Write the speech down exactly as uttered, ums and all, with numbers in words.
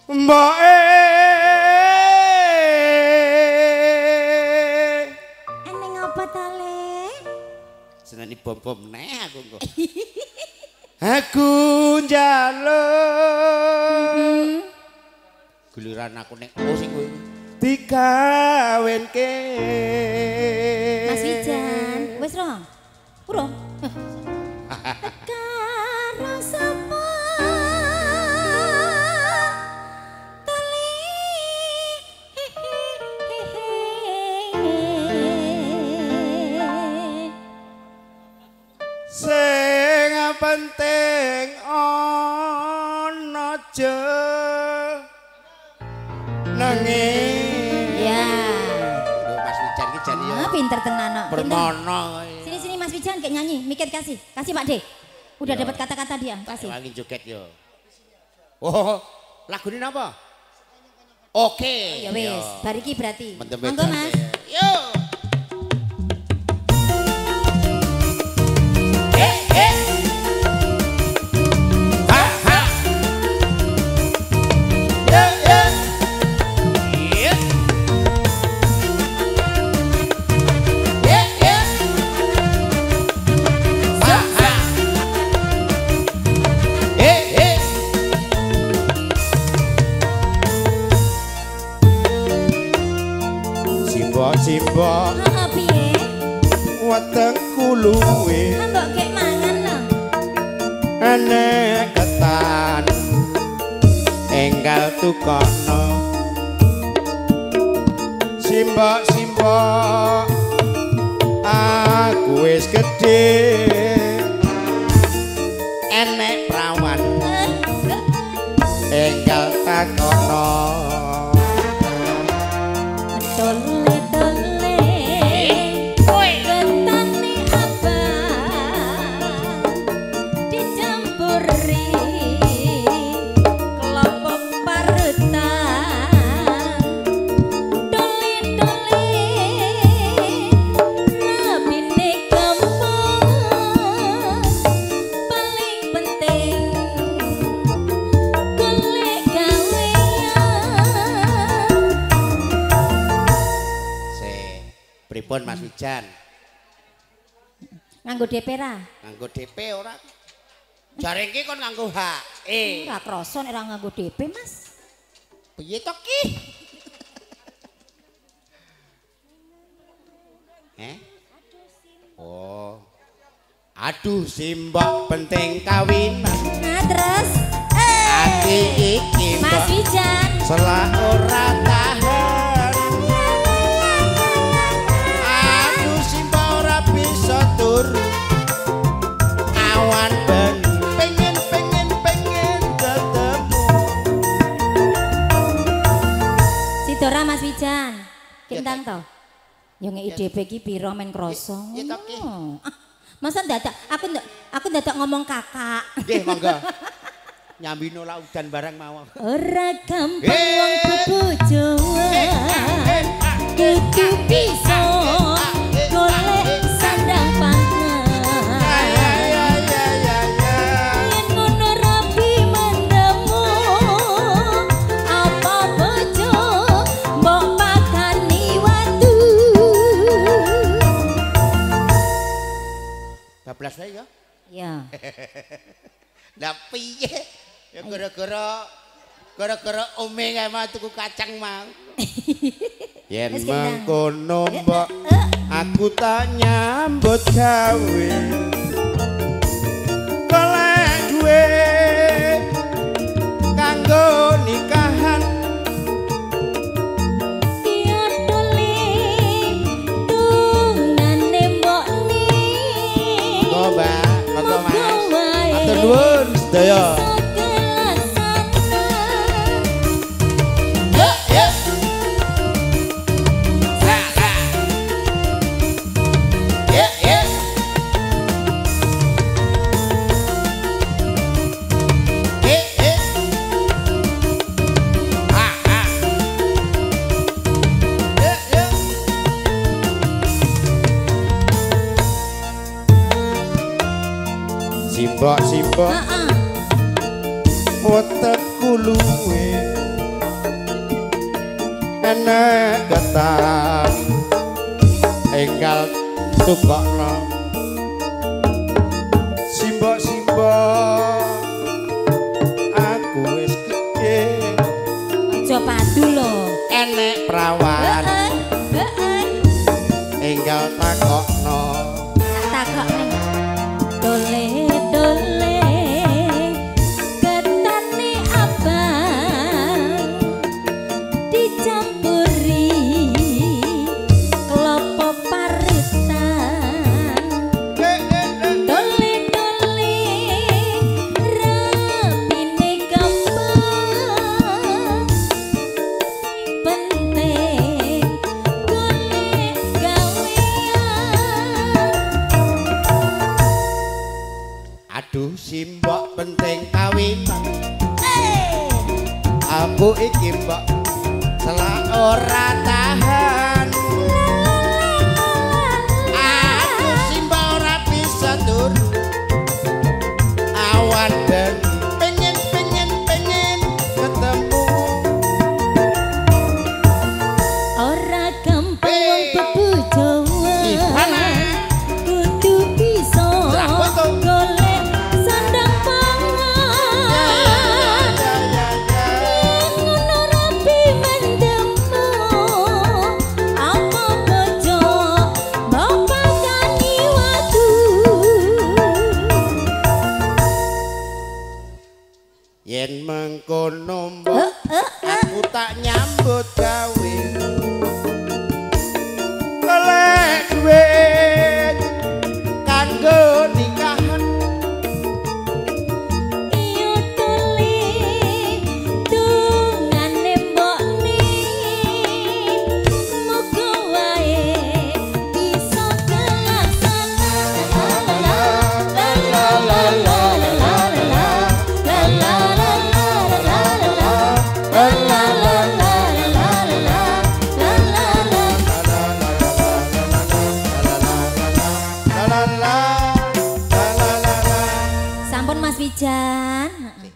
Mboke eneng apa ta le? seneni bom-bom neh aku engko. Aku njaluk giliran aku nek musik kowe dikawinke. Mas Wijan, wis ro? Urung. Karo sapa tali sing penting ana aja nanging ya. Lho Mas Wijan ki jan yo Ah, pinter tenan kok. bermono. Sini sini Mas Wijan kayak nyanyi, mikir kasih. Kasih Pak De. Udah Ya. dapat kata-kata dia, kasih. Wangi joget yo. Oh, lagu ini apa? Oke. Ya wis, bariki berarti. Mantep, Monggo mantep. Mas. Yo. Eh, eh. Ha, ha. Yo, yo. Iya. Iya, iya. Ha, ha. Eh, eh. Simbok-simbok Heeh, piye? wetengku luwe Ah, mbok kek mangan lho. enek ketan enggal tukono simbok-simbok aku wis gedhe enek prawan enggal takono Dole dole. Ketane apa? Dicampuri kelapa parutan. Dole dole. Rabine gampang. Paling penting golek gawean. pripun Mas Wijan Nganggo D P ra? nganggo D P ora jare iki kon nganggo H E Ora krasa nek ora nganggo D P, Mas. piye to ki eh oh aduh simbok penting kawinan Nah, terus ati eh iki Mas mbok Wijan. selak ora tahan aduh simbok ora bisa turu awan ben pengen pengen pengen ketemu Sidora Mas Wijan. Kintang Ya, to. Yo ngeki D P ki piro men krasa. Ya, ya, Tok, Ki. ngono. Ah, masa dadak aku ndak aku dadak ngomong kakak. nggih monggo nyambi nolak udan barang mawon Ora gampang wong Eh. bebojoan. Kudu bisa golek sandang pangan. ya ya ya ya Yen ngono rapi mendemu apa bojo mbok pakani watu. bablas wae ya Ya. lah piye ya gara-gara gara-gara ome kae mah tuku kacang mau yen Wis, Gendang. mangkono mbok aku tak nyambut gawe golek duwe kanggo nikahan Diadoli tungane mbokne. monggo Mbak monggo Mas Monggo wae. matur nuwun sedaya Yo, yo. ha ha ya ya eh eh ha ha ya ya simbok simbok Heeh. wetengku luwe enek ketan enggal tukokno simbok-simbok aku wis gedhe aja padu lho enek prawan heeh heeh enggal takokno tak takokne dole dole ketane abang dicampuri klopo paritan dole dole rapine gampang penting golek gawean aduh simbok penting kawinan eh aku iki mbok selak ora tahan aku simbok ora bisa turu awan dan pengen pengen pengen ketemu ora gampang wong bebu Ivana. Jawa kudu bisa Apa tuh? golek sandang pangan ya ya ya ngono rapi mendemo apa bojo bapak kani watu yen mengkono mbok aku tak nyambut gawe golek duit kanggo nikahan iyo tole dungane mbokne muga wae bisa kelaksana la la la la la la la la la la la la Sampun Mas Wijan.